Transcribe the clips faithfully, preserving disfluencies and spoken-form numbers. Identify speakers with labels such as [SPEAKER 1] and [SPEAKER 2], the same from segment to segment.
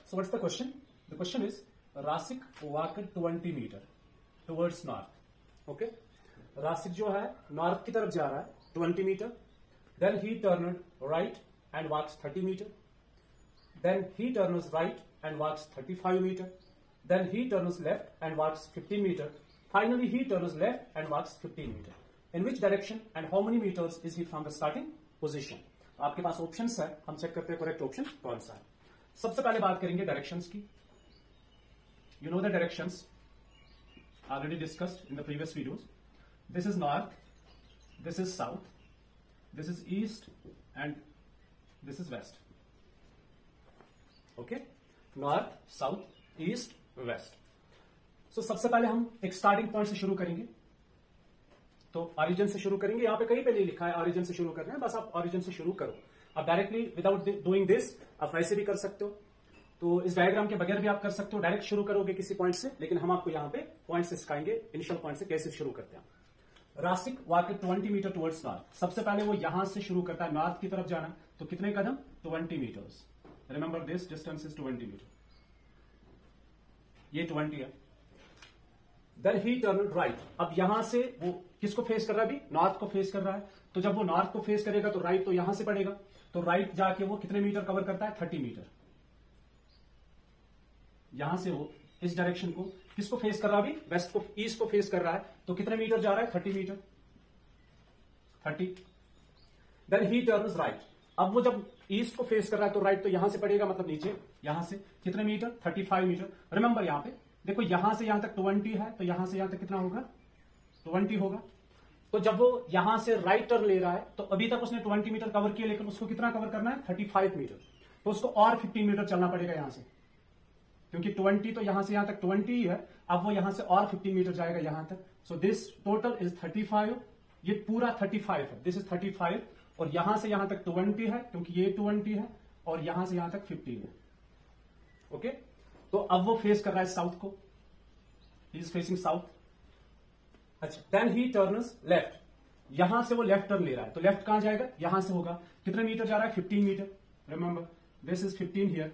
[SPEAKER 1] So what's the question? The question is, Rasik walked twenty meter towards north. Okay? Rasik जो है north की तरफ जा रहा है twenty meter. Then he turned right and walks thirty meter. Then he turns right and walks thirty-five meter. Then he turns left and walks fifteen meter. Finally, he turns left and walks fifteen meter. In which direction and how many meters is he from the starting position? आपके पास options है, हम check करते हैं correct option कौन सा है. सबसे पहले बात करेंगे डायरेक्शंस की. You know the directions already discussed in the previous videos. This is north, this is south, this is east, and this is west. Okay? North, south, east, west. So सबसे पहले हम एक स्टार्टिंग पॉइंट से शुरू करेंगे. तो origin से शुरू करेंगे. यहां पे कहीं पे नहीं लिखा है ऑरिजिन से शुरू करना है, बस आप ऑरिजिन से शुरू करो. आप डायरेक्टली विदाउट डूइंग दिस आप वैसे भी कर सकते हो. तो इस डायग्राम के बगैर भी आप कर सकते हो. डायरेक्ट शुरू करोगे किसी पॉइंट से, लेकिन हम आपको यहां पे पॉइंट से सिखाएंगे इनिशियल पॉइंट से कैसे शुरू करते हैं. Rasik walked twenty metre towards north. सबसे पहले वो यहां से शुरू करता है, नॉर्थ की तरफ जाना. तो कितने कदम? Twenty metres. Remember this distance is twenty metre. ये ट्वेंटी है. Then he turn right. अब यहां से वो किसको फेस कर रहा है? अभी नॉर्थ को फेस कर रहा है. तो जब वो नॉर्थ को फेस करेगा तो राइट तो यहां से पड़ेगा. तो राइट जाके वो कितने मीटर कवर करता है? Thirty metre. यहां से वो इस डायरेक्शन को किसको फेस कर रहा है? अभी वेस्ट को, ईस्ट को फेस कर रहा है. तो कितने मीटर जा रहा है? Thirty metre. Thirty. Then he turns right. अब वो जब ईस्ट को फेस कर रहा है तो राइट तो यहां से पड़ेगा, मतलब नीचे. यहां से कितने metre? Thirty five metre. Remember यहां पे देखो, यहां से यहां तक ट्वेंटी है, तो यहां से यहां तक कितना होगा? ट्वेंटी होगा. तो जब वो यहां से राइट टर्न ले रहा है तो अभी तक उसने ट्वेंटी मीटर कवर किया, लेकिन उसको कितना कवर करना है? Thirty five metre. तो उसको और फिफ्टीन मीटर चलना पड़ेगा यहां से, क्योंकि ट्वेंटी तो यहां से यहां तक ट्वेंटी ही है. अब वो यहां से और फिफ्टीन मीटर जाएगा यहां तक. So this total is thirty five. ये पूरा थर्टी फाइव है. This is thirty five. और यहां से यहां तक ट्वेंटी है, क्योंकि ये ट्वेंटी है, और यहां से यहां तक फिफ्टीन है. ओके. तो अब वो फेस कर रहा है साउथ को. He is facing south. अच्छा. Then he turns left. यहां से वो लेफ्ट टर्न ले रहा है, तो लेफ्ट कहां जाएगा? यहां से होगा. कितने मीटर जा रहा है? Fifteen metre. Remember this is fifteen here.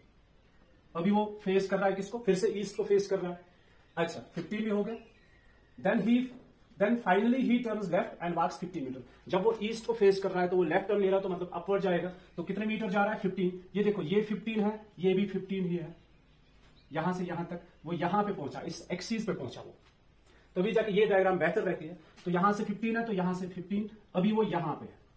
[SPEAKER 1] अभी वो फेस कर रहा है किसको? फिर से ईस्ट को फेस कर रहा है. अच्छा. फिफ्टीन भी हो गया. Then he then finally he turns left and walks fifteen metre. जब वो ईस्ट को फेस कर रहा है तो वो लेफ्ट टर्न ले रहा है, तो मतलब अपवर्ड जाएगा. तो कितने मीटर जा रहा है? फिफ्टीन. ये देखो, ये फिफ्टीन है, ये भी फिफ्टीन ही है. यहां से यहां तक वो यहां पे पहुंचा, इस एक्सिस पे पहुंचा वो. तो अभी जाके ये डायग्राम बेहतर रहती है. तो यहां से फिफ्टीन है, तो यहां से फिफ्टीन. अभी वो यहां पे है.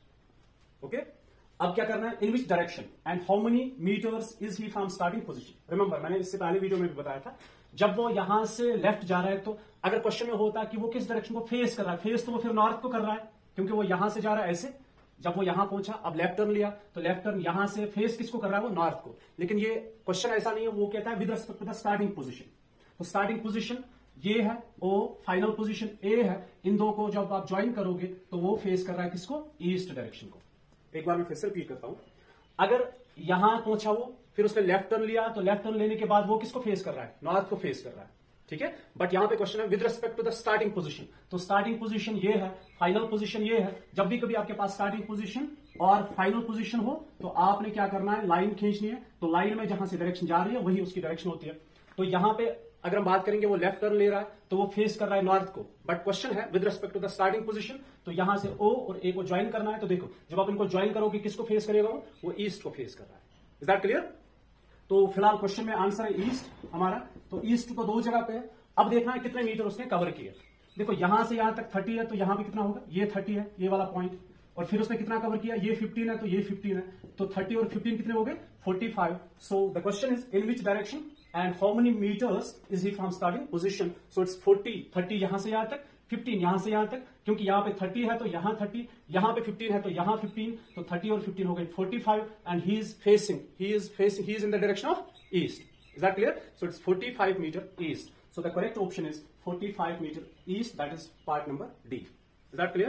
[SPEAKER 1] ओके. अब क्या करना है? In which direction and how many metres is he from starting position. Remember मैंने इससे पहले वीडियो में भी बताया था, जब वो यहां से लेफ्ट जा रहा है तो अगर क्वेश्चन में होता कि वो किस डायरेक्शन को फेस कर रहा है, फेस तो वो फिर नॉर्थ को कर रहा है, क्योंकि वो यहां से जा रहा है ऐसे. जब वो यहां पहुंचा, अब लेफ्ट टर्न लिया, तो लेफ्ट टर्न यहां से फेस किसको कर रहा है? वो नॉर्थ को. लेकिन ये क्वेश्चन ऐसा नहीं है. वो कहता है with respect to the starting position. तो स्टार्टिंग पोजीशन ये है, वो फाइनल पोजीशन ए है. इन दो को जब आप ज्वाइन करोगे तो वो फेस कर रहा है किसको? ईस्ट डायरेक्शन को. एक बार मैं फिर से रिपीट करता हूं. अगर यहां पहुंचा वो, फिर उसने लेफ्ट टर्न लिया, तो लेफ्ट टर्न लेने के बाद वो किसको फेस कर रहा है? नॉर्थ को फेस कर रहा है. ठीक है. बट यहां पे क्वेश्चन है with respect to the starting position. तो स्टार्टिंग पोजीशन ये है, फाइनल पोजीशन ये है. जब भी कभी आपके पास स्टार्टिंग पोजीशन और फाइनल पोजीशन हो तो आपने क्या करना है? लाइन खींचनी है. तो लाइन में जहां से डायरेक्शन जा रही है वही उसकी डायरेक्शन होती है. तो यहां पे अगर हम बात करेंगे, वो लेफ्ट टर्न ले रहा है तो वो फेस कर रहा है नॉर्थ को. बट क्वेश्चन है with respect to the starting position. तो यहां से ओ और ए को ज्वाइन करना है. तो देखो, जब आप इनको ज्वाइन करोगे किसको फेस करेगा? वो वो ईस्ट को फेस कर रहा है. Is that clear? तो फिलहाल क्वेश्चन में आंसर है ईस्ट हमारा. तो ईस्ट को दो जगह पे है. अब देखना है कितने मीटर उसने कवर किए. देखो, यहां से यहां तक थर्टी है, तो यहां पे कितना होगा? ये थर्टी है, ये वाला पॉइंट. और फिर उसने कितना कवर किया? ये फिफ्टीन है, तो ये फिफ्टीन है. तो थर्टी और फिफ्टीन कितने हो गए? Forty five. So the question is in which direction and how many metres is he from starting position. So it's forty. Thirty यहां से यहां तक, फिफ्टीन यहां से यहां तक, क्योंकि यहां पे थर्टी है तो यहां थर्टी, यहां पे फिफ्टीन है तो यहां फिफ्टीन. तो थर्टी और फिफ्टीन हो गए forty five. And he is facing he is facing he is in the direction of east. Is that clear? So it's forty-five meter east. So the correct option is forty-five meter east. That is part number D. Is that clear?